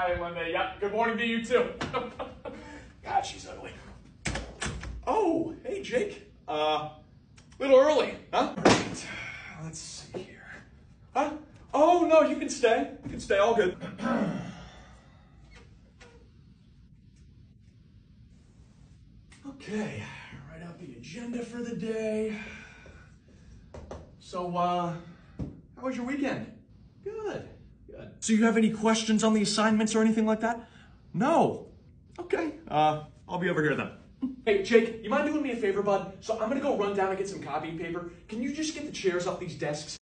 Hi, Linda. Yep, good morning to you too. God, she's ugly. Oh, hey, Jake. Little early, huh? All right, let's see here. Huh? Oh, no, you can stay. You can stay, all good. Okay, write out the agenda for the day. So, how was your weekend? Good, good. So you have any questions on the assignments or anything like that? No. Okay, I'll be over here then. Hey, Jake, you mind doing me a favor, bud? So I'm gonna go run down and get some copy paper. Can you just get the chairs off these desks?